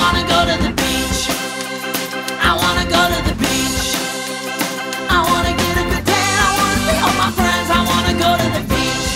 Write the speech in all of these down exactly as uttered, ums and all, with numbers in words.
wanna go to the beach. I wanna go to the beach. I wanna get a good tan. I wanna see all my friends. I wanna go to the beach.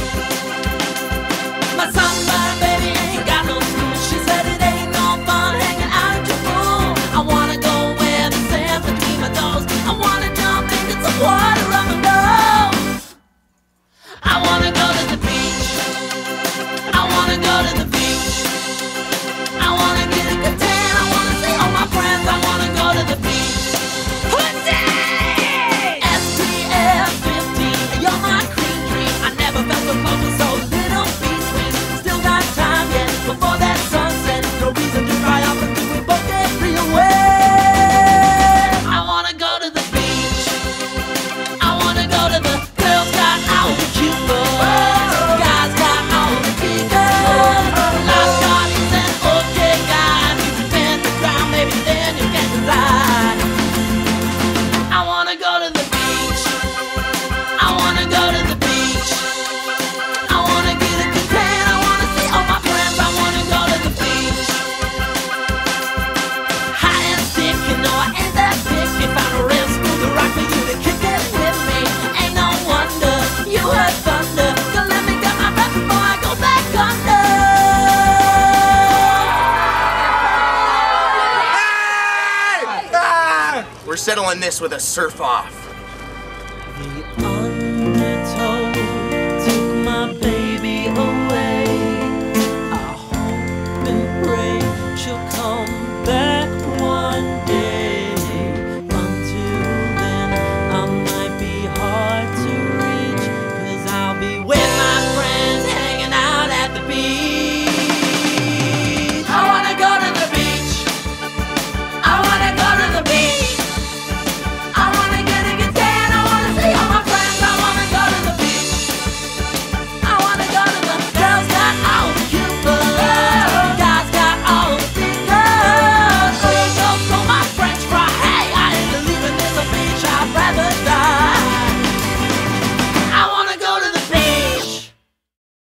My sunburned baby ain't got no school. She said it ain't no fun hanging out at your pool. I wanna go where the sand between my toes. I wanna jump into some water on my nose. I wanna go to the beach. I wanna go to the beach. I wanna get a good tan. I wanna see all my friends. I wanna go to the beach. Pussy! S P F fifteen, you're my cream dream. I never felt so close with so little between. Still got time yet before that sunset. No reason to cry off until we both get real wet. I wanna go to the beach. I wanna go to the girls got all the cute boys. Guys got all the big girls. Life parties and okay guys. You can bend the ground, maybe then you can decide. I wanna go to the beach. I wanna go to the beach. I wanna get a good tan. I wanna see all my friends. I wanna go to the beach. High and stick, you know I ain't that picky. Found a real smooth rock for you to kick it with me. Ain't no wonder you heard thunder. So let me get my breath before I go back under. We're settling this with a surf off.